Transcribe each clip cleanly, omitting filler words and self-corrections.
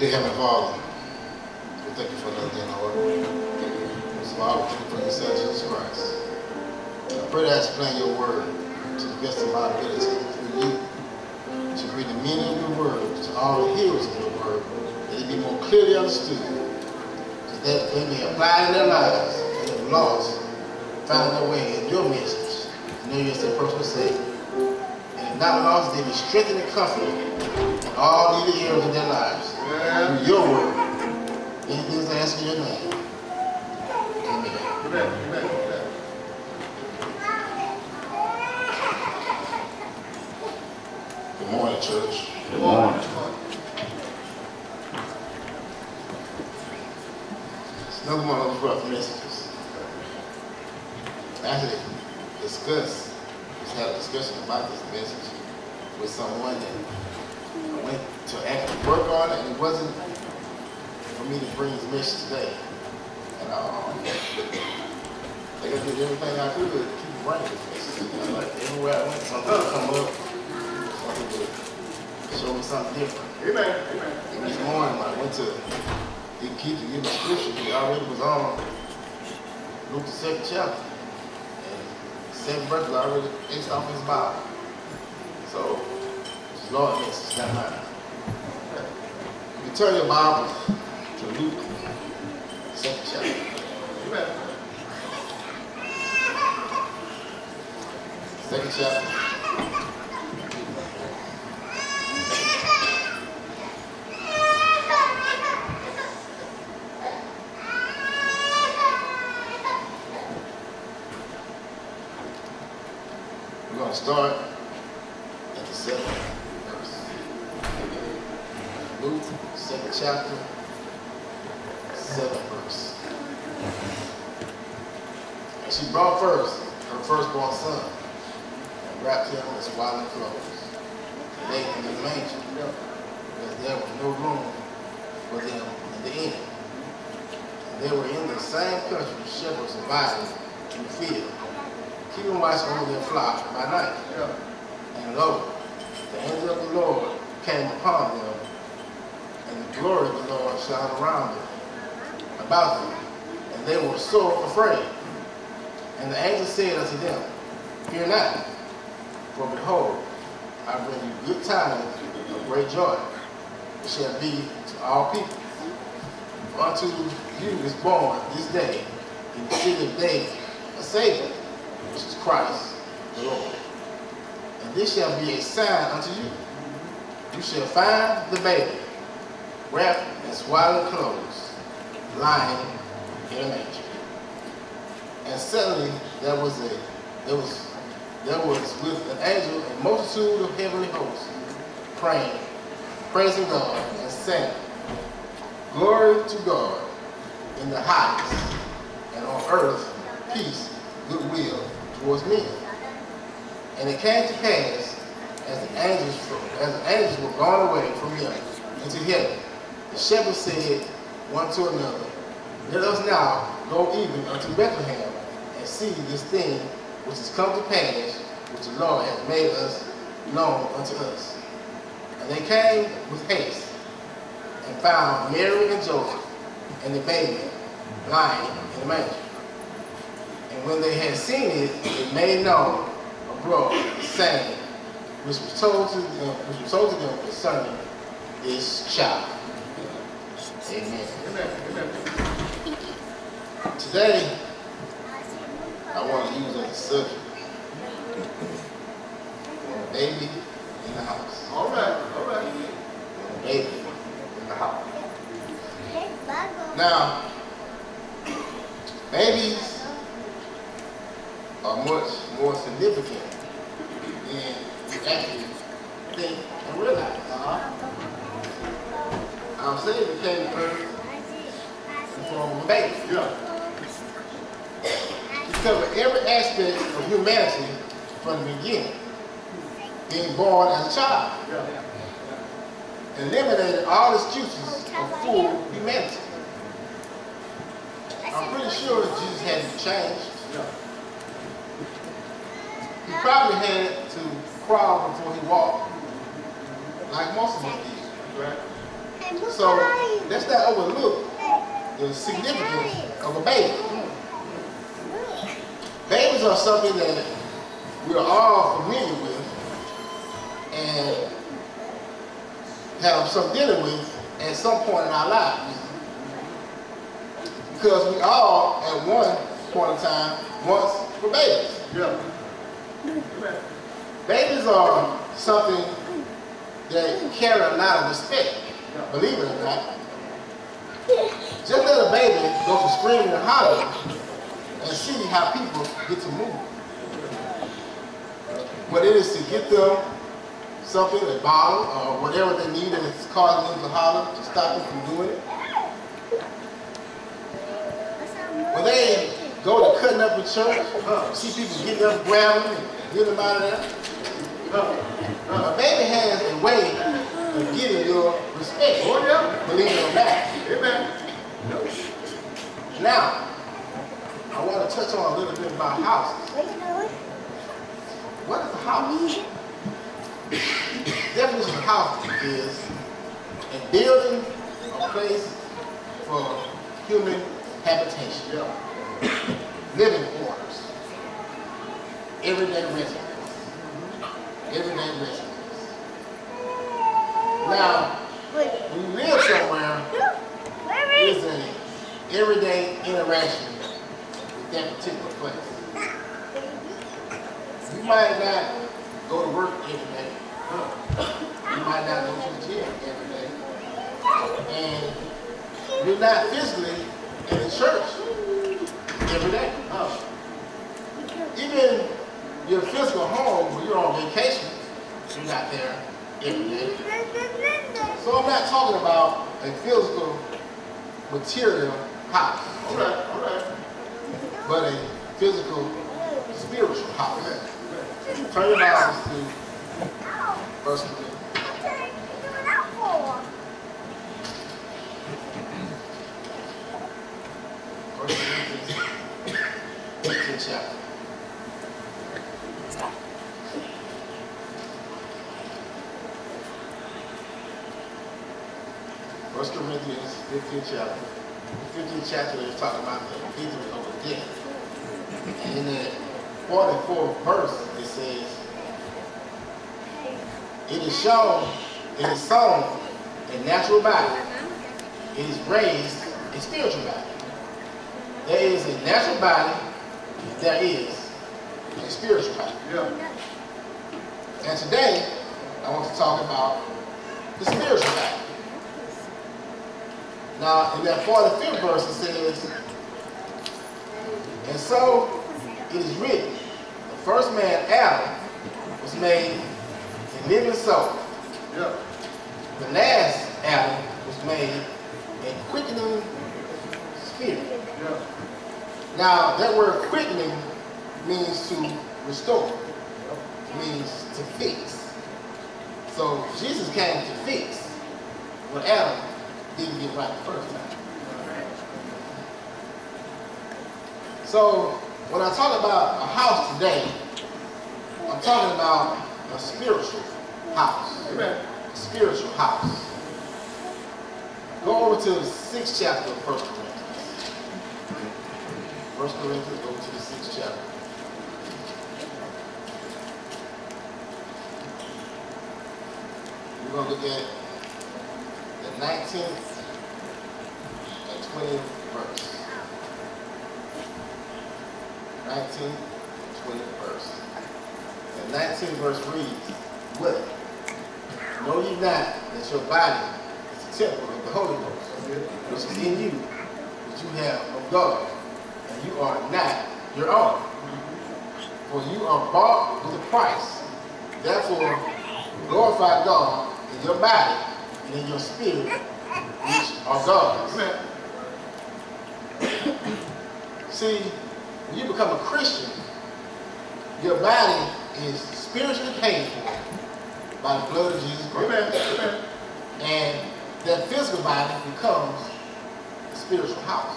Dear Heavenly Father, we thank you for another day, Lord. Most of all, we thank you for your Son, Jesus Christ. I pray that I explain your word to the best of my ability through you, to read the meaning of your word to all the hearers of your word, that it be more clearly understood, so that they may apply in their lives and if lost, find their way in your message. You know you're their personal sake. And if not lost, they be strengthened and comforted in all needed areas of their lives. Through your word. Anything is asked in your name. Amen. Amen. Good morning, church. Good morning. It's another one of those rough messages. Actually, just had a discussion about this message with someone that I went to actually work on it, and it wasn't for me to bring this message today. And I did everything I could to keep bringing this message. Like everywhere I went, something would come up, something would show me something different. Amen. Amen. And this morning when I went to keep to give the scripture, he already was on Luke the 2nd chapter. And 7 verses already fixed off his Bible. So Lord, yes, it's not mine. You turn your Bible to Luke, 2nd chapter. Amen. 2nd chapter. We're going to start at the 7th. Luke, 2nd chapter, 7th verse. And she brought first her firstborn son and wrapped him in swaddling clothes and laid him in the manger, because there was no room for them in the inn. And they were in the same country, shepherds abiding in the field, keeping watch over their flock by night. And lo, the angel of the Lord came upon them, and the glory of the Lord shone around them, about them, and they were so afraid. And the angel said unto them, Fear not, for behold, I bring you good tidings of great joy, which shall be to all people. For unto you is born this day in the city of David a Savior, which is Christ the Lord. And this shall be a sign unto you. You shall find the baby wrapped in swaddling clothes, lying in a manger. And suddenly there was with an angel a multitude of heavenly hosts, praying, praising God, and saying, Glory to God in the highest, and on earth peace, goodwill towards men. And it came to pass, as the angels were gone away from him into heaven, the shepherds said one to another, Let us now go even unto Bethlehem, and see this thing which is come to pass, which the Lord hath made us known unto us. And they came with haste, and found Mary and Joseph, and the baby lying in the manger. And when they had seen it, they made known abroad, saying, which was told to them concerning this child. Amen. Amen. Today, I want to use as a subject a baby in the house. All right. A baby in the house. Now, babies are much more significant than you actually think and realize. Our Savior came to earth in the form of a baby. He covered every aspect of humanity from the beginning, being born as a child. Eliminated all excuses of full humanity. I'm pretty sure Jesus hadn't changed. He probably had to crawl before he walked, like most of us did. Right? So let's not overlook the significance of a baby. Babies are something that we're all familiar with and have some dealing with at some point in our lives. Because we all, at one point in time, once were babies. Yeah. Babies are something that carry a lot of respect, believe it or not. Just let a baby go from screaming and hollering and see how people get to move. Whether it is to get them something, a bottle, or whatever they need, and it's causing them to holler to stop them from doing it. When they go to cutting up in church, see people getting up, grabbing them, and getting them out of there. A baby has a way of getting your respect, believe it or not. Amen. Now, I want to touch on a little bit about houses. What is a house? The definition of house is a building or place for human habitation, living quarters, everyday residence. Everyday residence. Now, when you live somewhere, there's an everyday interaction with that particular place. You might not go to work every day. You might not go to the gym every day. And you're not physically in the church every day. Even your physical home, when you're on vacation, you're not there every day. So I'm not talking about a physical, material house. But a physical, spiritual house. Turn your Bibles to 1 Corinthians. 1 Corinthians, 15th chapter. 1 Corinthians 15th chapter. The 15th chapter is talking about the victory over death. And in the 44th verse, it says, it is shown, it is sown a natural body. It is raised a spiritual body. There is a natural body, there is a spiritual body. And today, I want to talk about the spiritual body. Now, in that 45th verse, it says, and so it is written, the first man, Adam, was made a living soul. The last Adam was made a quickening spirit. Now, that word quickening means to restore. It means to fix. So, Jesus came to fix what Adam didn't get right the first time. So, when I talk about a house today, I'm talking about a spiritual house. Amen. A spiritual house. Go over to the 6th chapter of 1 Corinthians. 1 Corinthians, go to the 6th chapter. We're going to look at the 19th and 20th verse. 19th and 20th verse. The 19th verse reads, what? Know ye not that your body is a temple of the Holy Ghost, which is in you, which you have of God, and you are not your own. For you are bought with a price. Therefore, glorify God in your body and in your spirit, which are God's. See, when you become a Christian, your body is spiritually paid for by the blood of Jesus Christ. And that physical body becomes a spiritual house.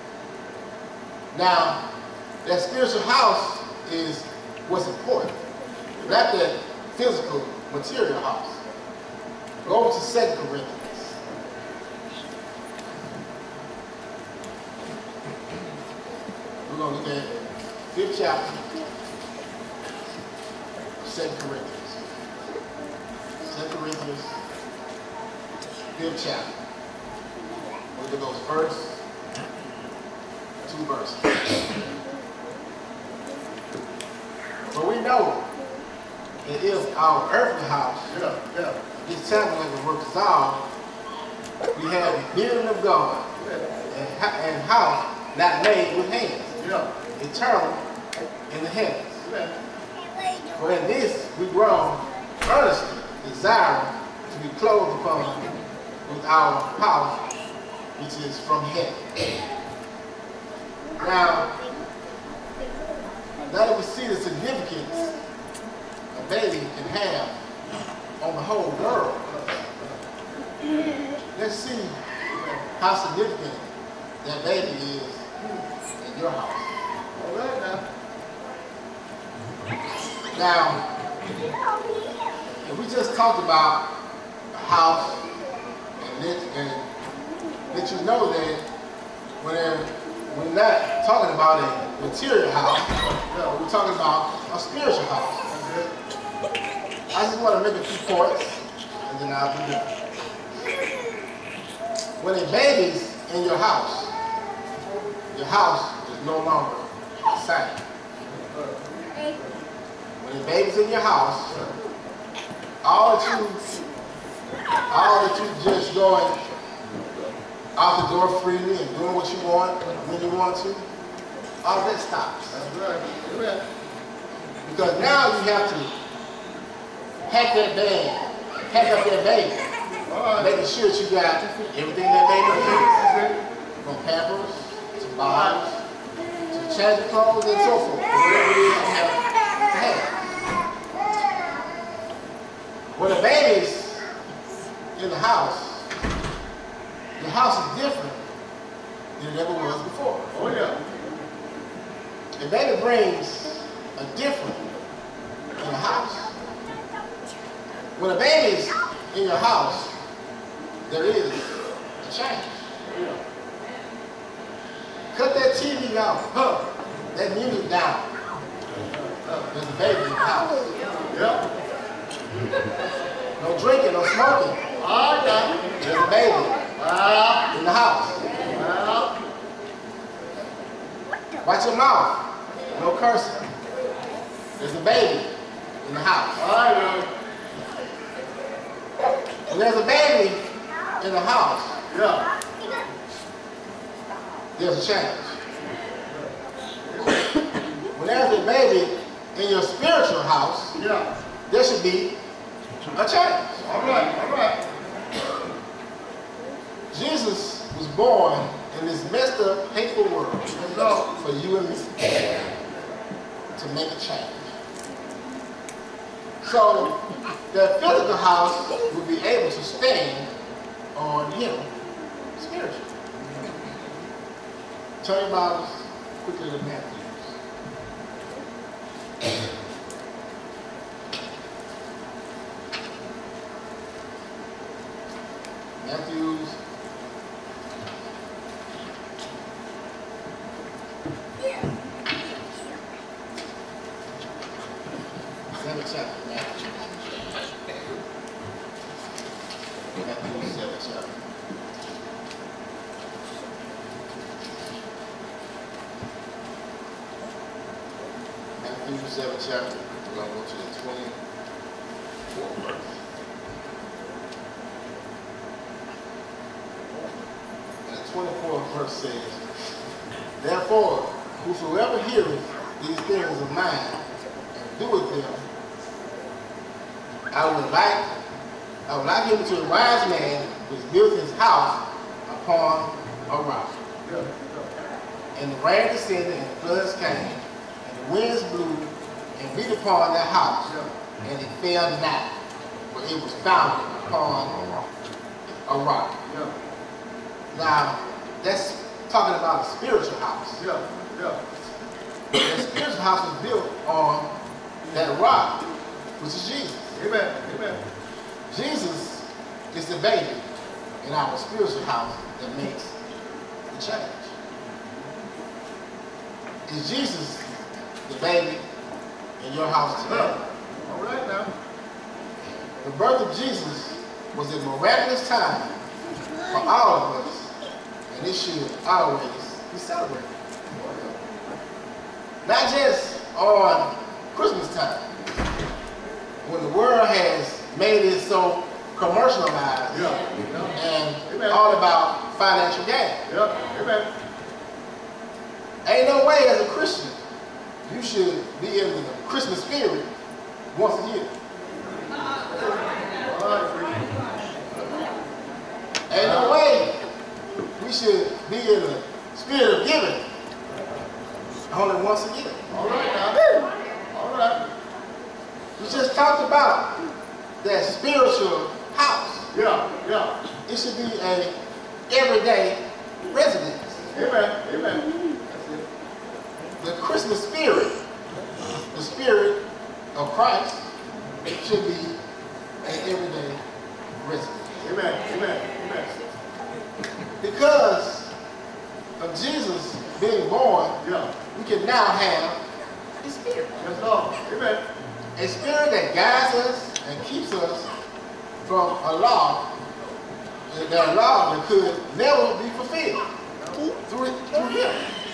Now, that spiritual house is what's important, not that physical, material house. Go over to 2 Corinthians. going to look at 5th chapter of 2 Corinthians. 2 Corinthians, 5th chapter. We'll look at those first 2 verses. But we know it is our earthly house. This tabernacle work dissolved. We have the building of God and house not made with hands. Eternal in the heavens. For in this we groan earnestly, desiring to be clothed upon with our house, which is from heaven. Now that we see the significance a baby can have on the whole world, let's see how significant that baby is in your house. All right now, if we just talked about a house and let you know that we're not talking about a material house, we're talking about a spiritual house. I just want to make a few points and then I'll be done. When a baby's in your house is no longer the same. When a baby's in your house, all that you just going out the door freely and doing what you want when you want to, all that stops. Because now you have to pack up that baby, making sure that you got everything that baby needs, from Pampers to bottles to change clothes and so forth, whatever it is you have to have. When a baby's in the house is different than it ever was before. Oh yeah. A baby brings a different in the house. When a baby's in your house, there is a change. Cut that TV out, that music down. There's a baby in the house. No drinking, no smoking. There's a baby in the house. Watch your mouth. No cursing. There's a baby in the house. When there's a baby in the house, there's a change. When there's a baby in your spiritual house, there should be a change. All right. Jesus was born in this messed up, hateful world for you and me to make a change. So that physical house will be able to stand on him spiritually. Turn your Bibles quickly to Matthew. Matthew's 7th chapter. Matthew's 7th chapter. Matthew's 7th chapter. We're going to go to the 24th verse. And the 24th verse says, "Therefore, whosoever heareth these things of mine and doeth them, I would like him to a wise man which built his house upon a rock. And the rain descended, and the floods came, and the winds blew and beat upon that house, and it fell not, for it was founded upon a rock." Now, that's talking about a spiritual house. The spiritual house was built on that rock, which is Jesus. Amen. Jesus is the baby in our spiritual house that makes the change. Is Jesus the baby in your house today? All right now. The birth of Jesus was a miraculous time for all of us, and it should always be celebrated. Not just on Christmas time, when the world has made it so commercialized and all about financial gain. Amen. Ain't no way as a Christian you should be in the Christmas spirit once a year. Ain't no way we should be in the spirit of giving only once a year. All right now. All right. We just talked about that spiritual house. Yeah. It should be a everyday residence. Amen. The Christmas spirit, the spirit of Christ, should be an everyday residence. Amen. Because of Jesus being born, we can now have His Spirit. Yes, Lord. Amen. A spirit that guides us and keeps us from a law that could never be fulfilled through Him.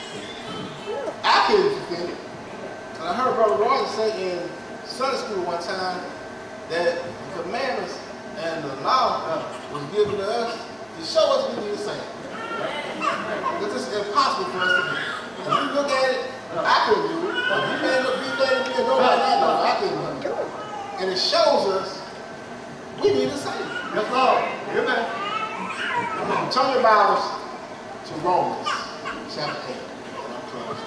I couldn't fulfill it. And I heard Brother Roger say in Sunday school one time that the commandments and the law was given to us to show us we need to sing. Because it's impossible for us to do. If you look at it, I couldn't do it. If you may be letting me and nobody I know, I couldn't do it. And it shows us we need to sing. Yes, Lord. Amen. Turn your Bibles to Romans chapter 8. And I'm closing.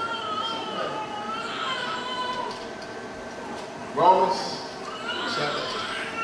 Romans chapter 8.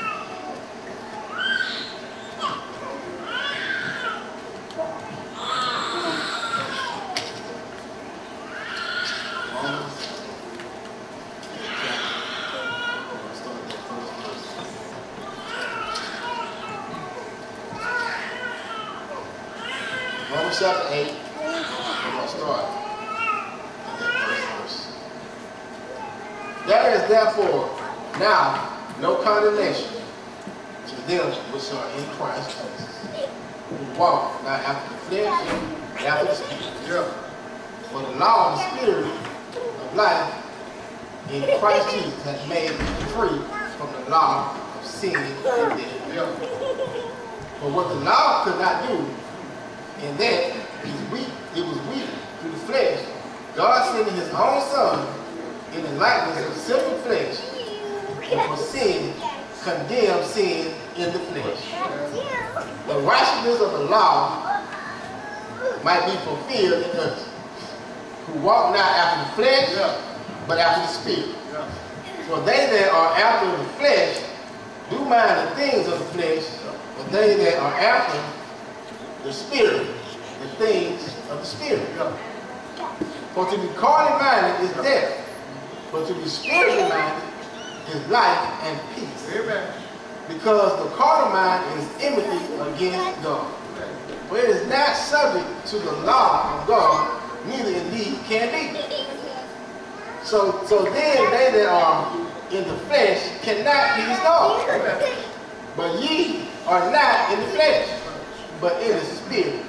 Romans chapter 8, we're going to start at that first verse. There is therefore now no condemnation to them which are in Christ Jesus, who walk not after the flesh, but after the Spirit. For the law of the Spirit of life in Christ Jesus has made me free from the law of sin and death. For what the law could not do, in that it was weak through the flesh, God sending His own Son in the likeness of sinful flesh, and for sin, condemned sin in the flesh. The righteousness of the law might be fulfilled in us, who walk not after the flesh, but after the Spirit. For they that are after the flesh do mind the things of the flesh, but they that are after the Spirit, the things of the Spirit. For to be carnally minded is death, but to be spiritually minded is life and peace. Amen. Because the carnal mind is enmity against God. For it is not subject to the law of God, neither indeed can be. So then they that are in the flesh cannot please God. But ye are not in the flesh, but in the Spirit.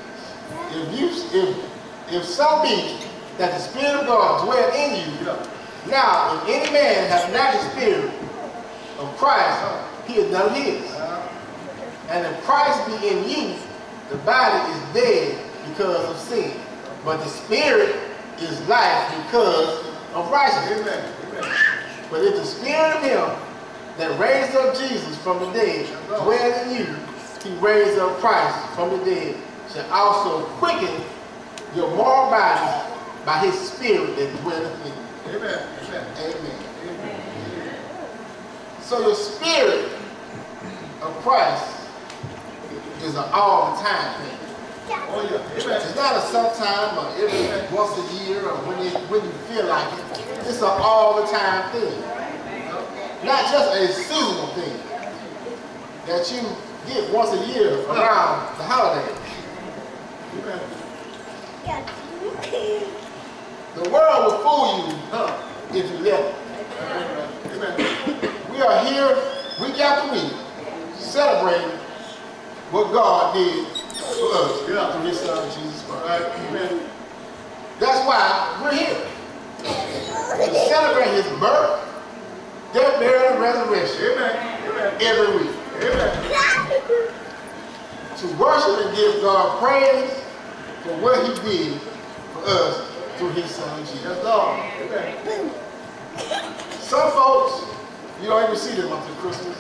If so be that the Spirit of God dwell in you, now if any man have not the Spirit of Christ, he is none of his. And if Christ be in you, the body is dead because of sin, but the Spirit is life because of righteousness. But if the Spirit of Him that raised up Jesus from the dead dwell in you, He raised up Christ from the dead, shall also quicken your mortal bodies by His Spirit that dwelleth in you. Amen. Amen. So your spirit of Christ is an all-the-time thing. Oh yeah. Amen. It's not a sometime or every once a year or when you feel like it. It's an all-the-time thing. Not just a seasonal thing that you get once a year around the holidays. The world will fool you if you let it. Amen. We are here week after week celebrating what God did for us through His Son, Jesus Christ. Amen. That's why we're here. To celebrate His birth, death, burial, and resurrection Amen. every week. Amen. To worship and give God praise for what He did for us through His Son, Jesus. Yes, Lord. Amen. Some folks, you don't even see them until Christmas.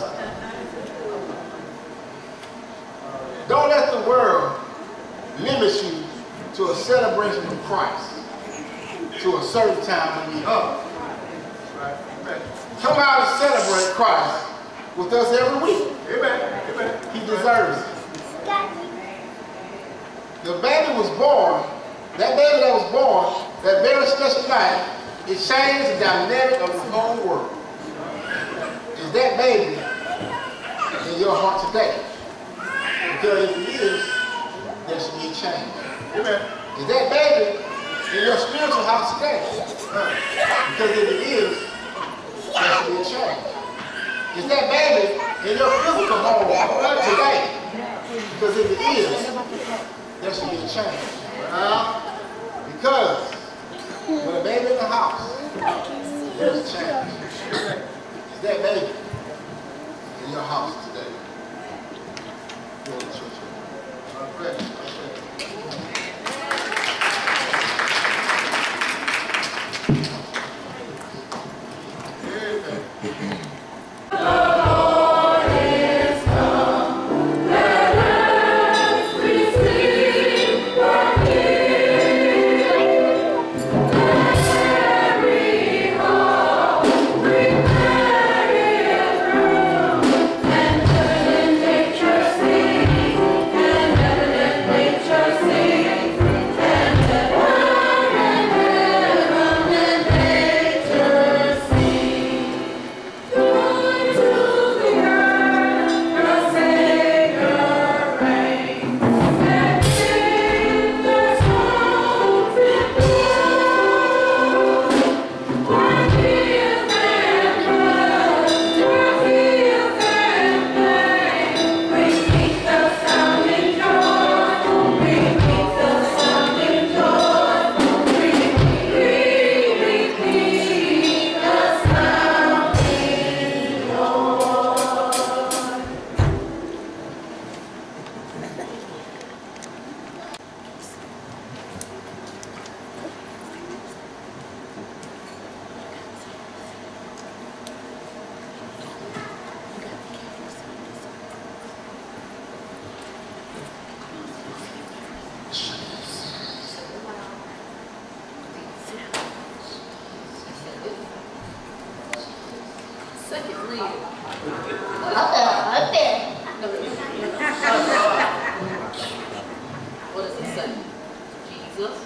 Don't let the world limit you to a celebration of Christ to a certain time when you are. Right. Amen. Come out and celebrate Christ with us every week. Amen. Amen. He deserves it. The baby was born, that baby that was born, that very special night, it changed the dynamic of the whole world. Is that baby in your heart today? Because if it is, there should be a change. Amen. Is that baby in your spiritual house today? Because if it is, there should be a change. Is that baby in your physical home today? Because if it is, there should be a change. Because when a baby in the house, there's a change. Is that baby in your house today? Go to church. Okay. What does it say? Jesus.